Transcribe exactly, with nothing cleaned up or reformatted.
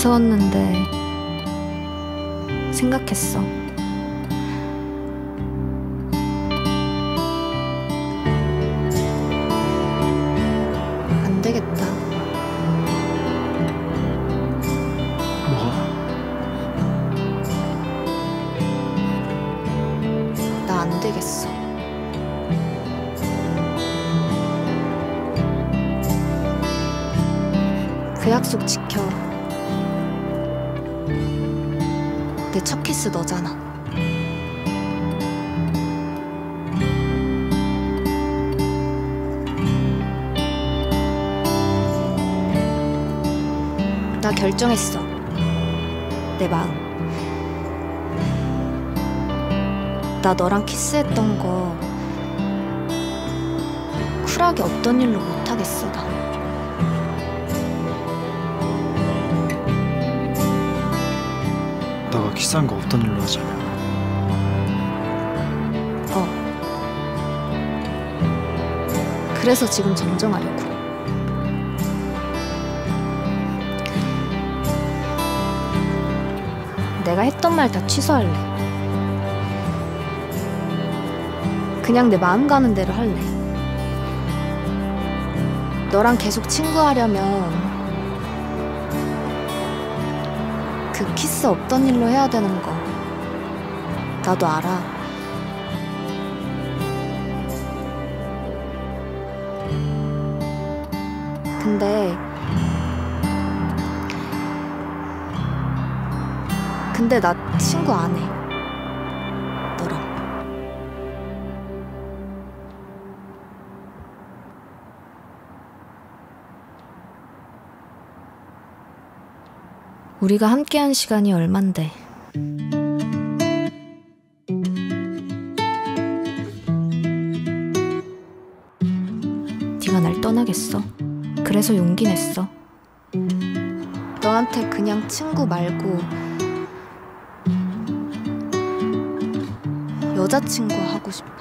무서웠는데 생각했어. 안 되겠다. 뭐가? 나 안 되겠어. 그 약속 지켜. 내 첫 키스 너잖아. 나 결정했어. 내 마음. 나 너랑 키스했던 거 쿨하게 없던 일로 못하겠어. 나 너가 키스한 거 없던 일로 하자. 어. 그래서 지금 정정하려고. 내가 했던 말 다 취소할래. 그냥 내 마음 가는 대로 할래. 너랑 계속 친구하려면 그 키스 없던 일로 해야 되는 거 나도 알아. 근데 근데 나 친구 안 해. 너랑. 우리가 함께한 시간이 얼만데. 네가 날 떠나겠어. 그래서 용기 냈어. 너한테 그냥 친구 말고 여자친구 하고 싶어.